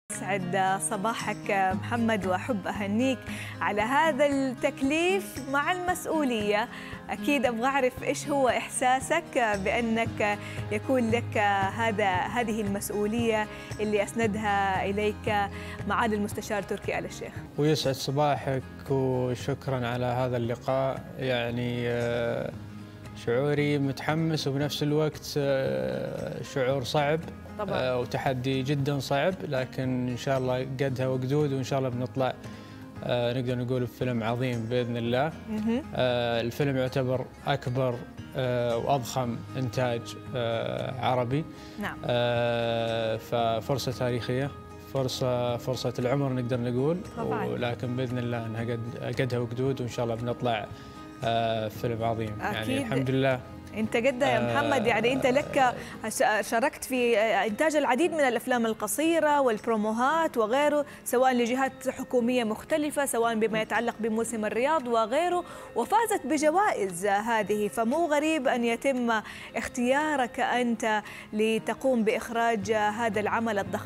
يسعد صباحك محمد، وأحب أهنيك على هذا التكليف مع المسؤولية. أكيد أبغى أعرف إيش هو إحساسك بأنك يكون لك هذه المسؤولية اللي أسندها إليك معالي المستشار تركي آل الشيخ. ويسعد صباحك وشكرا على هذا اللقاء. يعني شعوري متحمس وبنفس الوقت شعور صعب طبعا. وتحدي جدا صعب، لكن إن شاء الله قدها وقدود، وإن شاء الله بنطلع نقدر نقول بفيلم عظيم بإذن الله. الفيلم يعتبر أكبر وأضخم إنتاج عربي. نعم. ففرصة تاريخية، فرصة العمر نقدر نقول طبعا. ولكن بإذن الله أنها قدها وقدود، وإن شاء الله بنطلع فيلم عظيم. أكيد. يعني الحمد لله. أنت قدها يا محمد، يعني أنت لك شاركت في إنتاج العديد من الأفلام القصيرة والبروموهات وغيره، سواء لجهات حكومية مختلفة، سواء بما يتعلق بموسم الرياض وغيره، وفازت بجوائز هذه. فمو غريب أن يتم اختيارك أنت لتقوم بإخراج هذا العمل الضخم.